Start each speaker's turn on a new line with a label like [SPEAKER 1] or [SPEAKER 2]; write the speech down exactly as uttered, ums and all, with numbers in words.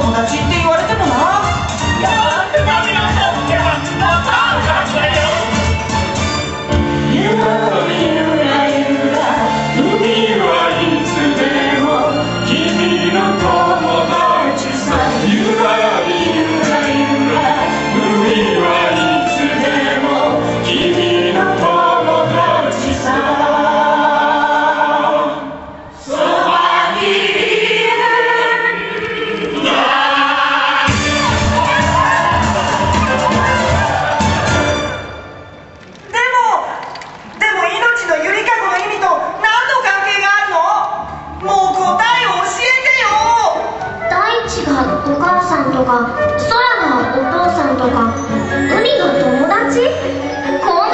[SPEAKER 1] 友達って言われてもな。いやー、でもみんなとっては友達だよ。ゆらゆらゆら海はいつでも君の友達さ。ゆらゆらゆら海はいつでも君の友達さ。
[SPEAKER 2] お母さんとか空がお父さんとか海が友達？こん